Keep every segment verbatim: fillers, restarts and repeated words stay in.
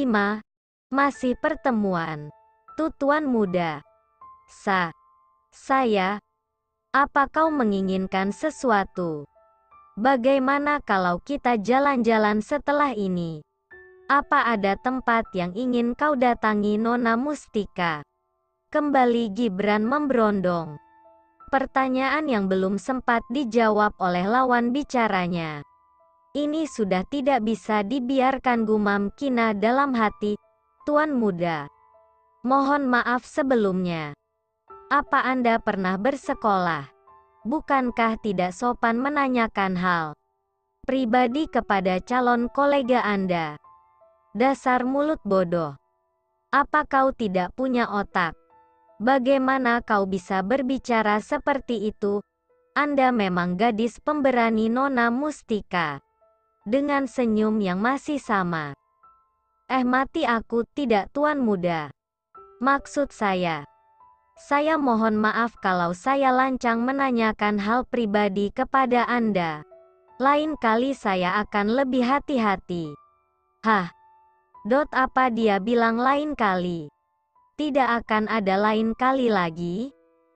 lima. Masih pertemuan. Tuan muda. Sa. Saya. Apa kau menginginkan sesuatu? Bagaimana kalau kita jalan-jalan setelah ini? Apa ada tempat yang ingin kau datangi, Nona Mustika? Kembali Gibran memberondong. Pertanyaan yang belum sempat dijawab oleh lawan bicaranya. Ini sudah tidak bisa dibiarkan, gumam Kina dalam hati. Tuan muda. Mohon maaf sebelumnya. Apa Anda pernah bersekolah? Bukankah tidak sopan menanyakan hal pribadi kepada calon kolega Anda? Dasar mulut bodoh. Apa kau tidak punya otak? Bagaimana kau bisa berbicara seperti itu? Anda memang gadis pemberani, Nona Mustika. Dengan senyum yang masih sama. Eh mati aku, tidak tuan muda. Maksud saya. Saya mohon maaf kalau saya lancang menanyakan hal pribadi kepada Anda. Lain kali saya akan lebih hati-hati. Hah? Dot apa dia bilang lain kali? Tidak akan ada lain kali lagi?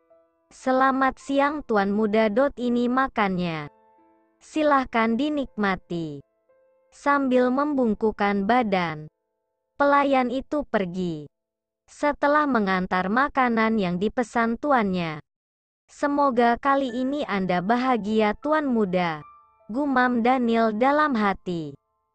Selamat siang tuan muda. Dot ini makannya. Silahkan dinikmati. Sambil membungkukkan badan, pelayan itu pergi. Setelah mengantar makanan yang dipesan tuannya. Semoga kali ini Anda bahagia tuan muda, gumam Daniel dalam hati.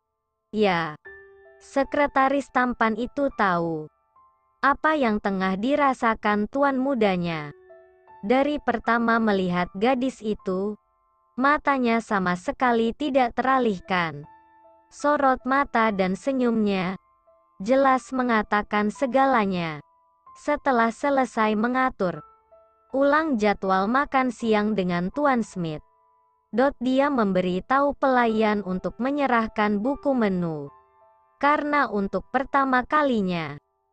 Ya, sekretaris tampan itu tahu apa yang tengah dirasakan tuan mudanya. Dari pertama melihat gadis itu, matanya sama sekali tidak teralihkan. Sorot mata dan senyumnya jelas mengatakan segalanya. Setelah selesai mengatur ulang jadwal makan siang dengan Tuan Smith, Dot dia memberi tahu pelayan untuk menyerahkan buku menu. Karena untuk pertama kalinya,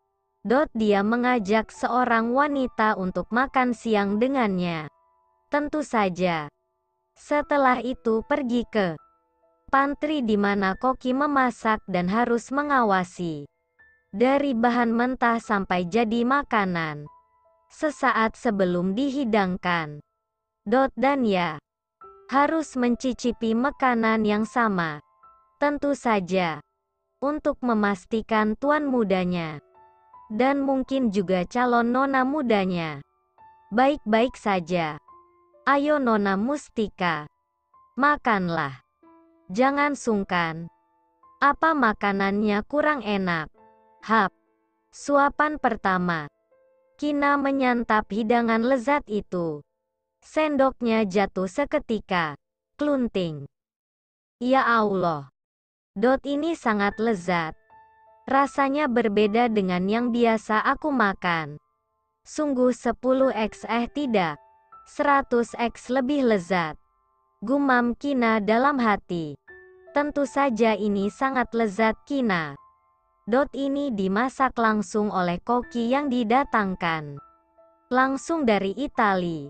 Dot dia mengajak seorang wanita untuk makan siang dengannya. Tentu saja. Setelah itu pergi ke pantry di mana koki memasak dan harus mengawasi dari bahan mentah sampai jadi makanan. Sesaat sebelum dihidangkan, Dot dan Ya harus mencicipi makanan yang sama. Tentu saja untuk memastikan tuan mudanya dan mungkin juga calon nona mudanya baik-baik saja. Ayo Nona Mustika, makanlah. Jangan sungkan. Apa makanannya kurang enak? Hap. Suapan pertama. Kina menyantap hidangan lezat itu. Sendoknya jatuh seketika. Klunting. Ya Allah. Dot ini sangat lezat. Rasanya berbeda dengan yang biasa aku makan. Sungguh sepuluh kali eh tidak. seratus kali lebih lezat. Gumam Kina dalam hati. Tentu saja ini sangat lezat Kina. Dot ini dimasak langsung oleh koki yang didatangkan langsung dari Itali.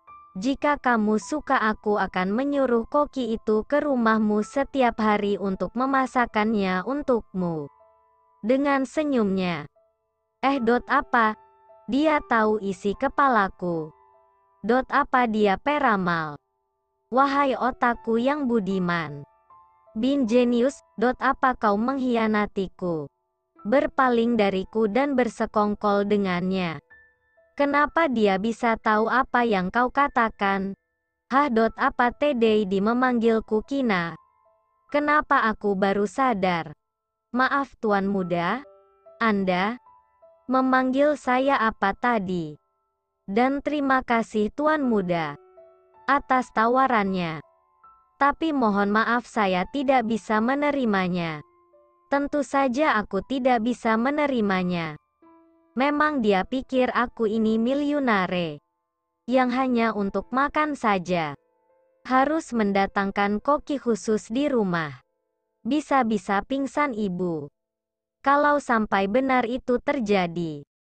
Jika kamu suka aku akan menyuruh koki itu ke rumahmu setiap hari untuk memasakkannya untukmu. Dengan senyumnya. Eh Dot apa? Dia tahu isi kepalaku. Dot apa dia peramal? Wahai otakku yang budiman. Bin jenius, Dot apa kau mengkhianatiku? Berpaling dariku dan bersekongkol dengannya. Kenapa dia bisa tahu apa yang kau katakan? Hah Dot apa Teddy di memanggilku Kina? Kenapa aku baru sadar? Maaf tuan muda. Anda memanggil saya apa tadi? Dan terima kasih tuan muda atas tawarannya. Tapi mohon maaf saya tidak bisa menerimanya. Tentu saja aku tidak bisa menerimanya. Memang dia pikir aku ini miliunare yang hanya untuk makan saja. Harus mendatangkan koki khusus di rumah. Bisa-bisa pingsan ibu. Kalau sampai benar itu terjadi.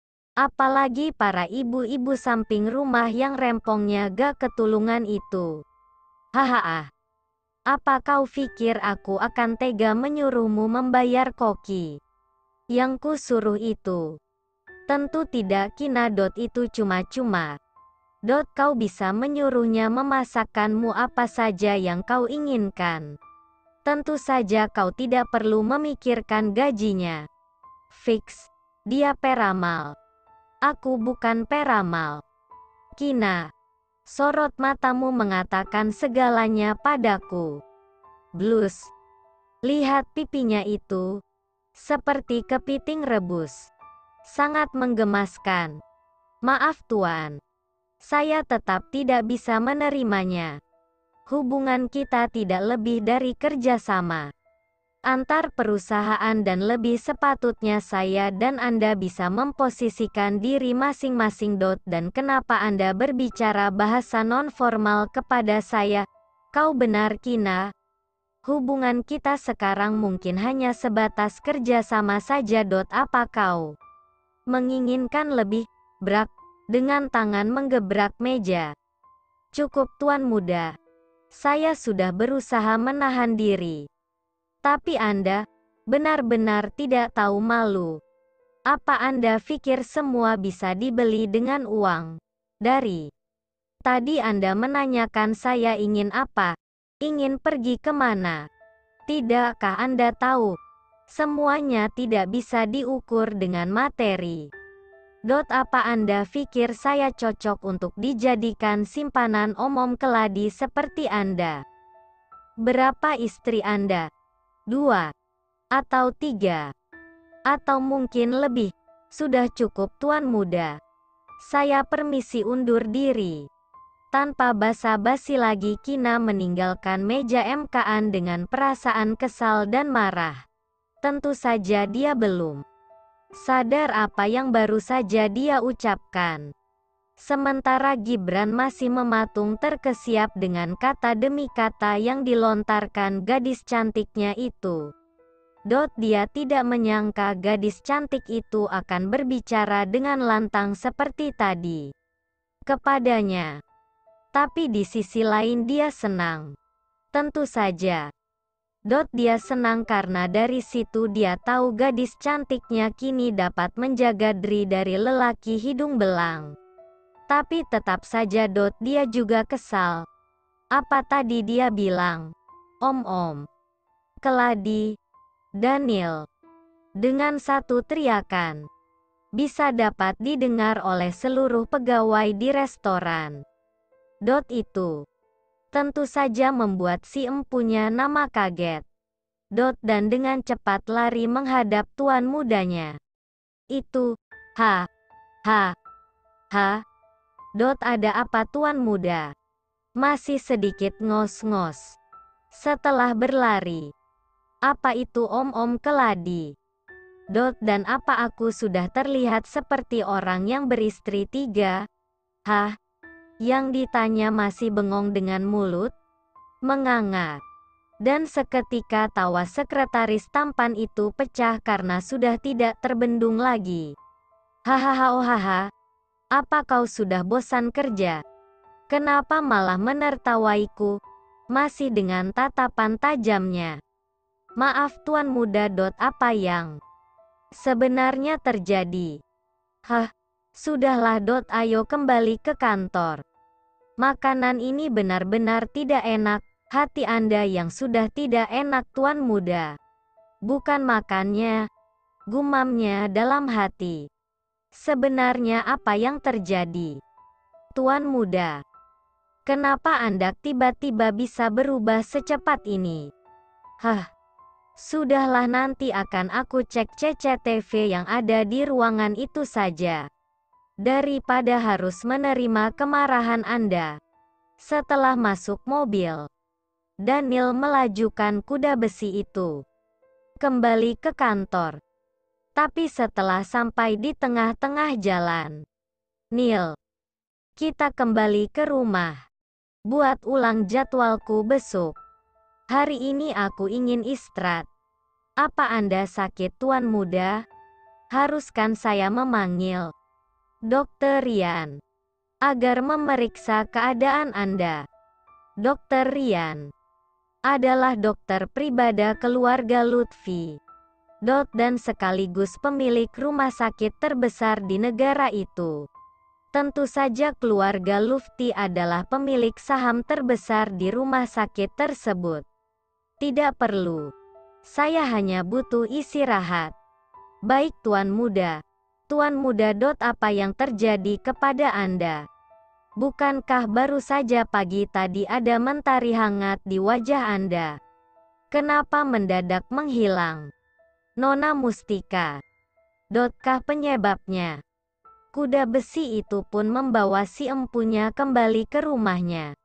Apalagi para ibu-ibu samping rumah yang rempongnya gak ketulungan itu. Hahaha. Apa kau pikir aku akan tega menyuruhmu membayar koki? Yang ku suruh itu. Tentu tidak Kina. Itu cuma-cuma. Kau bisa menyuruhnya memasakkanmu apa saja yang kau inginkan. Tentu saja kau tidak perlu memikirkan gajinya. Fix. Dia peramal. Aku bukan peramal. Kina. Sorot matamu mengatakan segalanya padaku. Blus. Lihat pipinya itu. Seperti kepiting rebus. Sangat menggemaskan. Maaf tuan. Saya tetap tidak bisa menerimanya. Hubungan kita tidak lebih dari kerjasama antar perusahaan dan lebih sepatutnya saya dan Anda bisa memposisikan diri masing-masing. Dan kenapa Anda berbicara bahasa non-formal kepada saya? Kau benar Kina. Hubungan kita sekarang mungkin hanya sebatas kerjasama saja. Apa kau menginginkan lebih? Brak. Dengan tangan menggebrak meja. Cukup tuan muda. Saya sudah berusaha menahan diri. Tapi Anda benar-benar tidak tahu malu. Apa Anda pikir semua bisa dibeli dengan uang? Dari tadi Anda menanyakan saya ingin apa? Ingin pergi kemana? Tidakkah Anda tahu? Semuanya tidak bisa diukur dengan materi. Apa Anda pikir saya cocok untuk dijadikan simpanan omom keladi seperti Anda? Berapa istri Anda? Dua? Atau tiga? Atau mungkin lebih? Sudah cukup tuan muda. Saya permisi undur diri. Tanpa basa-basi lagi Kina meninggalkan meja M K-an dengan perasaan kesal dan marah. Tentu saja dia belum sadar apa yang baru saja dia ucapkan. Sementara Gibran masih mematung terkesiap dengan kata demi kata yang dilontarkan gadis cantiknya itu. Dia tidak menyangka gadis cantik itu akan berbicara dengan lantang seperti tadi kepadanya. Tapi di sisi lain dia senang. Tentu saja. Dia senang karena dari situ dia tahu gadis cantiknya kini dapat menjaga diri dari lelaki hidung belang. Tapi tetap saja dia juga kesal. Apa tadi dia bilang? Om-om. Keladi. Daniel. Dengan satu teriakan. Bisa dapat didengar oleh seluruh pegawai di restoran. Itu. Tentu saja membuat si empunya nama kaget. Dan dengan cepat lari menghadap tuan mudanya. Itu. Ha. Ha. Ha. Ada apa tuan muda? Masih sedikit ngos-ngos. Setelah berlari. Apa itu om-om keladi? Dan apa aku sudah terlihat seperti orang yang beristri tiga? Hah? Yang ditanya masih bengong dengan mulut menganga. Dan seketika tawa sekretaris tampan itu pecah karena sudah tidak terbendung lagi. Hahaha, oh haha. Apa kau sudah bosan kerja? Kenapa malah menertawaiku? Masih dengan tatapan tajamnya. Maaf tuan muda. Apa yang sebenarnya terjadi? Hah? Sudahlah. Ayo kembali ke kantor. Makanan ini benar-benar tidak enak. Hati Anda yang sudah tidak enak tuan muda. Bukan makannya. Gumamnya dalam hati. Sebenarnya apa yang terjadi? Tuan muda. Kenapa Anda tiba-tiba bisa berubah secepat ini? Hah? Sudahlah, nanti akan aku cek C C T V yang ada di ruangan itu saja. Daripada harus menerima kemarahan Anda. Setelah masuk mobil, Daniel melajukan kuda besi itu kembali ke kantor. Tapi setelah sampai di tengah-tengah jalan, Neil, kita kembali ke rumah. Buat ulang jadwalku besok. Hari ini aku ingin istirahat. Apa Anda sakit tuan muda? Haruskan saya memanggil Dokter Rian agar memeriksa keadaan Anda. Dokter Rian adalah dokter pribadi keluarga Lutfi. Dot dan sekaligus pemilik rumah sakit terbesar di negara itu. Tentu saja keluarga Lufti adalah pemilik saham terbesar di rumah sakit tersebut. Tidak perlu. Saya hanya butuh istirahat. Baik Tuan Muda. Tuan Muda. Dot apa yang terjadi kepada Anda? Bukankah baru saja pagi tadi ada mentari hangat di wajah Anda? Kenapa mendadak menghilang? Nona Mustika. Dotkah penyebabnya? Kuda besi itu pun membawa si empunya kembali ke rumahnya.